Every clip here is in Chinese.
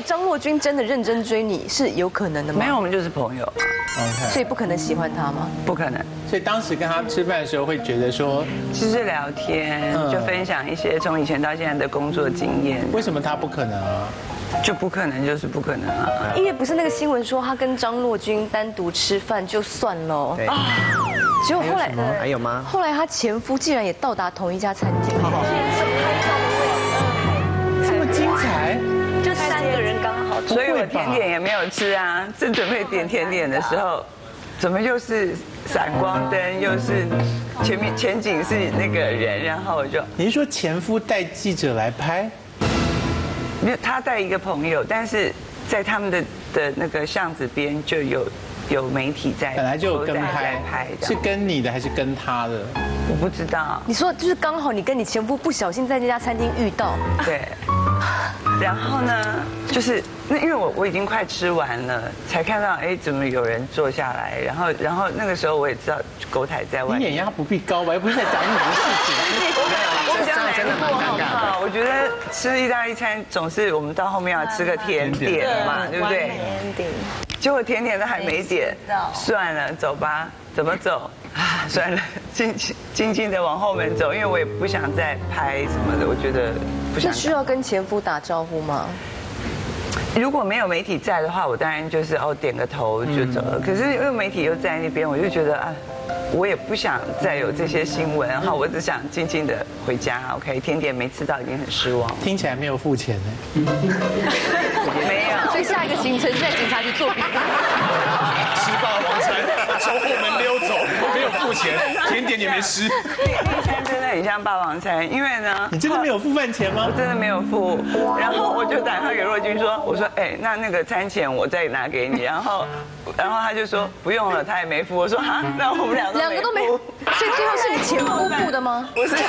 张若昀真的认真追你，是有可能的吗？ 没有，我们就是朋友， 所以不可能喜欢他吗？ 不可能。 所以当时跟他吃饭的时候，会觉得说， 就是聊天，就分享一些从以前到现在的工作经验。 为什么他不可能啊？ 就不可能，就是不可能啊！ 因为不是那个新闻说他跟张若昀单独吃饭就算了， 对， 结果后来还有吗？ 后来他前夫竟然也到达同一家餐厅， 这么精彩， 就3个人刚好。 所以我甜点也没有吃啊，正准备点甜点的时候，怎么又是闪光灯，又是前景是那个人，然后我就你是说前夫带记者来拍？ 没有，他带一个朋友，但是在他们的那个巷子边就有媒体在， 本来就有跟拍，是跟你的还是跟他的？ 我不知道。 你说就是刚好你跟你前夫不小心在那家餐厅遇到， 对。然后呢，就是那因为我已经快吃完了，才看到哎怎么有人坐下来，然后那个时候我也知道狗台在外面。 你眼压不必高吧？又不是在讲你的事情。 这样真的蛮尴尬的。我觉得吃意大利餐总是我们到后面要吃个甜点嘛，对不对？结果甜点都还没点，算了，走吧。怎么走啊？算了，静静的往后门走，因为我也不想再拍什么的，我觉得不想。 那需要跟前夫打招呼吗？ 如果没有媒体在的话，我当然就是点个头就走了。可是因为媒体又在那边，我就觉得啊，我也不想再有这些新闻，然后我只想静静的回家。OK， 甜点没吃到已经很失望。 听起来没有付钱呢。 没有。 所以下一个行程是在警察局做笔录。 吃霸王餐，从后门溜走，没有付钱，甜点也没吃。 那餐真的很像霸王餐，因为呢， 你真的没有付饭钱吗？ 我真的没有付。然后我就打电话给若昀说，我说哎，那个餐钱我再拿给你。然后他就说不用了，他也没付。我说哈，那我们两个都没付。 所以最后是你前夫付的吗？ 不是。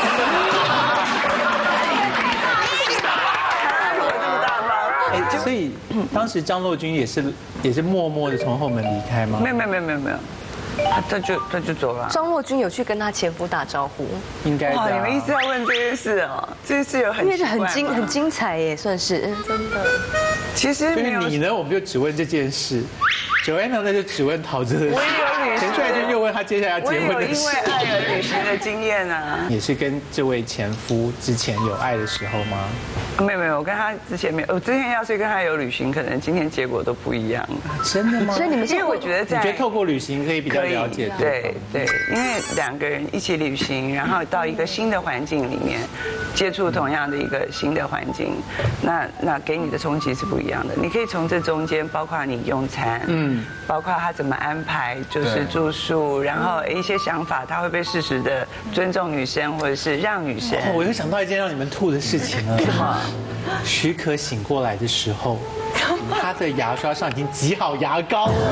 所以当时张若昀也是默默的从后门离开吗？ 没有，他就走了。 张若昀有去跟他前夫打招呼， 应该的。 哇，你们一直在问这件事哦，这件事有很因为是很精彩耶，算是真的。 其实没有你呢，我们就只问这件事。Joanna 那就只问陶喆的事。陈帅就又问他接下来要结婚的事。 因为爱而旅行的经验啊。 也是跟这位前夫之前有爱的时候吗？ 没有，我跟他之前没有。我之前要是跟他有旅行，可能今天结果都不一样。 真的吗？ 所以你们因为我觉得你觉得透过旅行可以比较了解对，因为2个人一起旅行，然后到一个新的环境里面，接触同样的一个新的环境，那给你的冲击是不一样的。你可以从这中间，包括你用餐，包括他怎么安排，就是住宿，然后一些想法，他会不会适时的尊重女生，或者是让女生。 我又想到一件让你们吐的事情了。什么？许可醒过来的时候，他的牙刷上已经挤好牙膏了。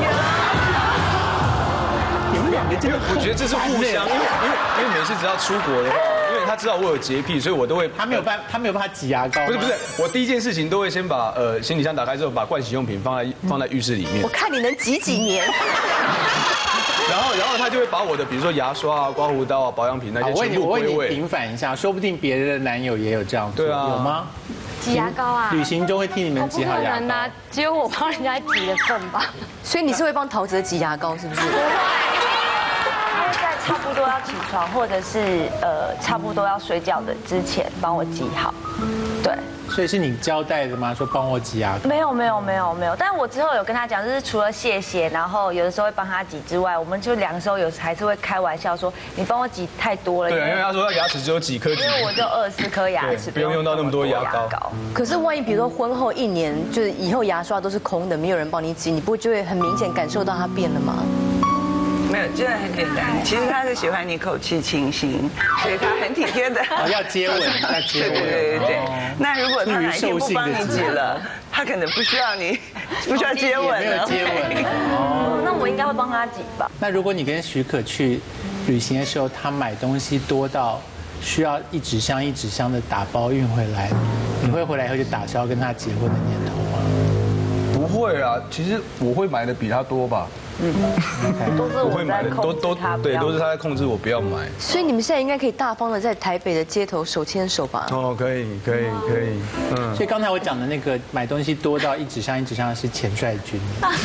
你们2个真的， 我觉得这是互相，因为每次只要出国的话，因为他知道我有洁癖，所以我都会他没有办法挤牙膏。 不是，我第一件事情都会先把行李箱打开之后，把盥洗用品放在浴室里面。 我看你能挤几年。 然后他就会把我的比如说牙刷啊、刮胡刀啊、保养品那些全部归位。 我为你平反一下，说不定别人的男友也有这样做， 对啊， 有吗？ 挤牙膏啊？ 旅行中会替你们挤好牙膏啊，只有我帮人家挤的份吧。 所以你是会帮陶喆挤牙膏，是不是？ 不会。他会在差不多要起床，或者是差不多要睡觉的之前帮我挤好。对。 所以是你交代的吗？说帮我挤牙膏？ 没有，但我之后有跟他讲，就是除了谢谢，然后有的时候会帮他挤之外，我们就2个时候还是会开玩笑说，你帮我挤太多了。 对，因为他说牙齿只有几颗， 因为我就24颗牙齿， 不用用到那么多牙膏。 可是万一比如说婚后1年，就是以后牙刷都是空的，没有人帮你挤，你不会就会很明显感受到它变了吗？ 没有，真的很简单。其实他是喜欢你口气清新，所以他很体贴的。 要接吻，要接吻。 对。那如果他哪一天不帮你挤了，他可能不需要接吻了。 没有接吻。 那我应该会帮他挤吧。 那如果你跟许可去旅行的时候，他买东西多到需要一纸箱一纸箱的打包运回来，你会回来以后就打消跟他结婚的念头吗？ 不会啊，其实我会买的比他多吧。 都是我在控制他， 对，都是他在控制我不要买。 所以你们现在应该可以大方的在台北的街头手牵手吧？ 哦，可以， 所以刚才我讲的那个买东西多到一纸箱是钱帅君。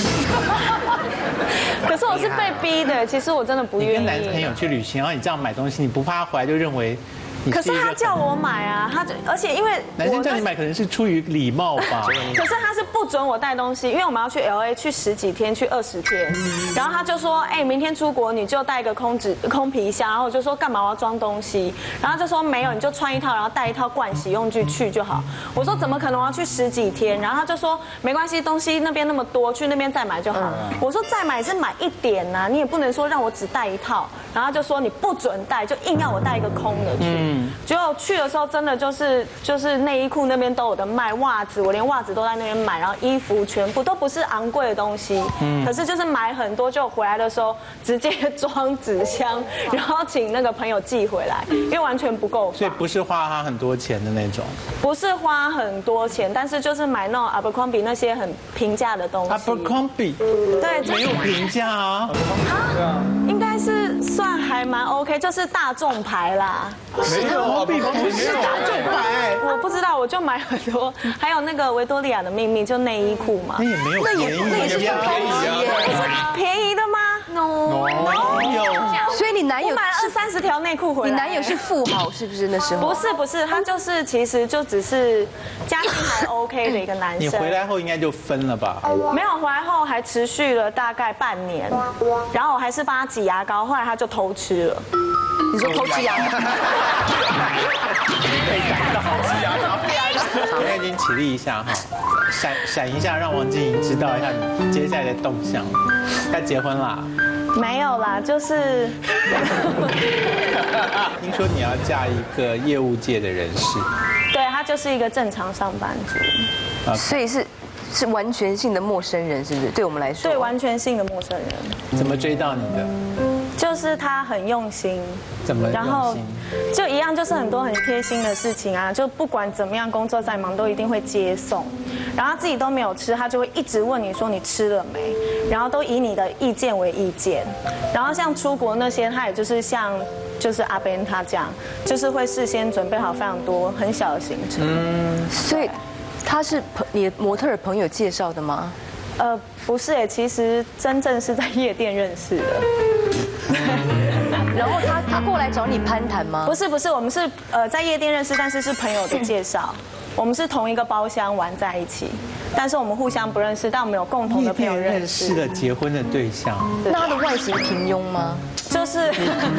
可是我是被逼的，其实我真的不愿意。 你跟男朋友去旅行，然后你这样买东西，你不怕他回来就认为？ 可是他叫我买啊，而且因为男生叫你买可能是出于礼貌吧。 可是他是不准我带东西，因为我们要去 LA 去10几天，去20天，然后他就说，哎，明天出国你就带一个空皮箱，然后我就说干嘛我要装东西，然后他就说没有，你就穿一套，然后带一套盥洗用具去就好。我说怎么可能，我要去10几天，然后他就说没关系，东西那边那么多，去那边再买就好。我说再买是买一点呐，你也不能说让我只带一套，然后他就说你不准带，就硬要我带一个空的去。结果去的时候真的就是内衣裤那边都有的卖，袜子我连袜子都在那边买，然后衣服全部都不是昂贵的东西，可是就是买很多，就回来的时候直接装纸箱，然后请那个朋友寄回来，因为完全不够放。 所以不是花他很多钱的那种。 不是花很多钱，但是就是买那种 Abercrombie 那些很平价的东西。 Abercrombie 对， 没有平价啊。 应该是算还蛮 OK，就是大众牌啦。 没有不是大众牌， 我不知道，我就买很多，还有那个维多利亚的秘密，就内衣裤嘛。 那也没有便宜， 那也是算便宜耶。 便宜的吗 ？No， 所以你男友我买了20-30条内裤回来。 你男友是富豪是不是那时候？ 不是，他就是其实就只是家境还 OK 的一个男生。 你回来后应该就分了吧？ 没有，回来后还持续了大概半年，然后我还是帮他挤牙膏，后来他就偷吃了。 你说偷吃牙膏？ 现在已经起立一下哈，闪一下，让王静怡知道一下你接下来的动向。要结婚啦？ 没有啦，就是听说你要嫁一个业务界的人士。 对，他就是一个正常上班族。 所以是完全性的陌生人，是不是？对我们来说， 对，完全性的陌生人。 怎么追到你的？ 就是他很用心， 怎么用心？ 然后就一样，就是很多很贴心的事情啊，就不管怎么样，工作再忙都一定会接送。然后他自己都没有吃，他就会一直问你说你吃了没，然后都以你的意见为意见。然后像出国那些，他也就是像就是阿 Ben 他这样，就是会事先准备好非常多很小的行程。 所以他是你的模特儿朋友介绍的吗？ 不是耶，其实真正是在夜店认识的。 然后他过来找你攀谈吗？ 不是，我们是在夜店认识，但是是朋友的介绍。我们是同一个包厢玩在一起，但是我们互相不认识，但我们有共同的朋友认识。 认识了结婚的对象。 那他的外形平庸吗？ 就是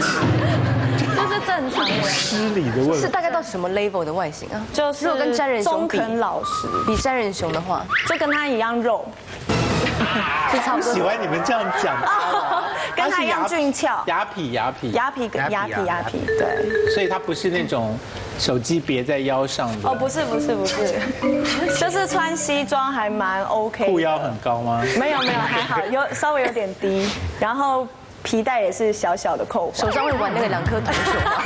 正常人。 失礼的问。 是大概到什么 level 的外形啊？ 就是如果跟詹仁雄比， 中肯老实， 比詹仁雄的话， 就跟他一样肉。 就差不多。 喜欢你们这样讲。 跟他一样俊俏。 雅痞， 对。 所以他不是那种手机别在腰上的。 哦，不是，就是穿西装还蛮 OK。 裤腰很高吗？ 没有，还好，稍微有点低，然后皮带也是小小的扣， 手上会玩那个2颗铜球吗？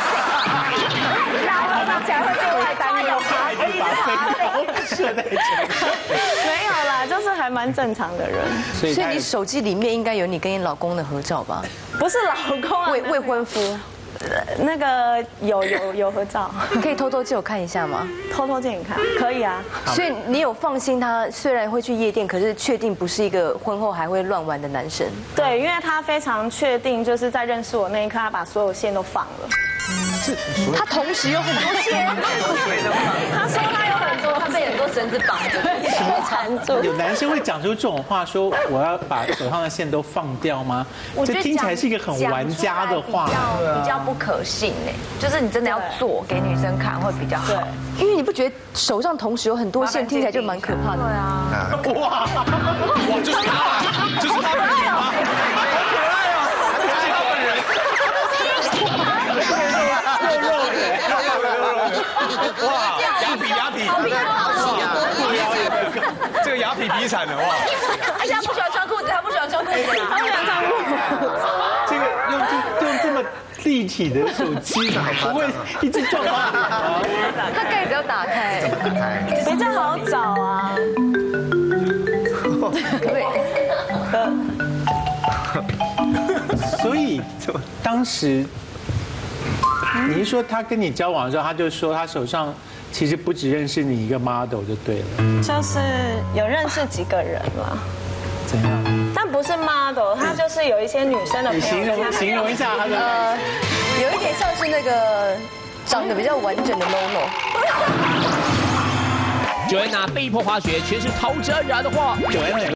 然后拿起来会对外单有爬， 把分高射在前面。 没有啦，就是还蛮正常的人。 所以你手机里面应该有你跟你老公的合照吧？ 不是老公啊， 未婚夫。 那个有合照， 你可以偷偷借我看一下吗？ 偷偷借你看，可以啊。 所以你有放心他虽然会去夜店，可是确定不是一个婚后还会乱玩的男生？ 对，因为他非常确定，就是在认识我那一刻，他把所有线都放了。 他同时有很多线， 他说他有很多， 他被很多绳子绑着， 被缠住。 有男生会讲出这种话，说我要把手上的线都放掉吗？这听起来是一个很玩家的话， 比较不可信哎，就是你真的要做给女生看会比较好。 因为你不觉得手上同时有很多线，听起来就蛮可怕的？ 对啊。 哇，就是他，就是他本人吗？好可爱哦，就是他本人。哇，雅痞，这个雅痞比惨了哇！ 而且他不喜欢穿裤子，他不喜欢穿裤子， 他不想穿裤子。 这个用这么立体的手机，不会一直撞到脸吗？ 他盖子要打开， 比较好找啊。 所以当时你是说他跟你交往的时候，他就说他手上其实不只认识你一个 model 就对了， 就是有认识几个人嘛。 怎样？ 但不是 model， 他就是有一些女生的朋你友。 形容一下他的。 有一点像是那个长得比较完整的 NONO。 Joanna 被迫滑雪，全是陶喆染的话。 Joanna